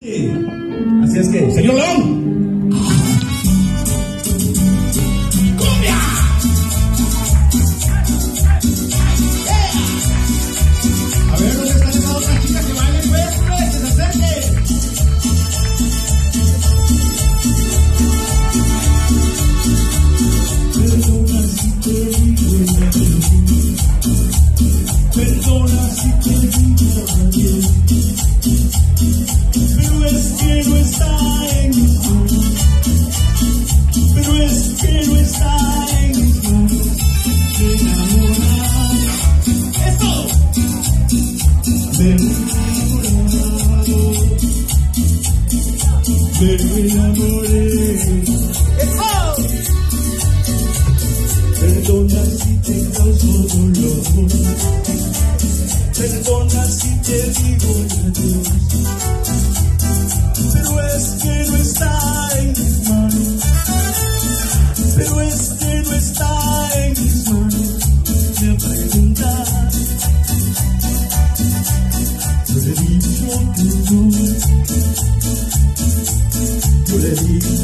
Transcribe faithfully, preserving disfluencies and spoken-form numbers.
Así es que, señor León. ¡Cumbia! A ver, ¿dónde están esas otras chicas que bailen? Pues, pues, que se acerquen. Perdona si te digo adiós. Perdona si te digo adiós. Pero es que no está en mis manos. Pero es que no está en mis manos. De enamorar. ¡Esto! De enamorado. De enamoré. ¡Esto! Perdona si te causo dolor. Perdona si te digo adiós. Pero es que no está en mis manos. Pero es que no está en mis manos. Me preguntar. Yo le he dicho que no. Yo le he dicho